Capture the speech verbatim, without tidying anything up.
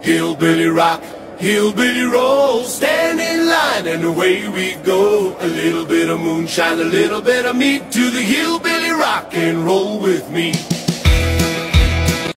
Hillbilly rock, hillbilly roll, stand in line and away we go. A little bit of moonshine, a little bit of meat to the hillbilly rock and roll with me.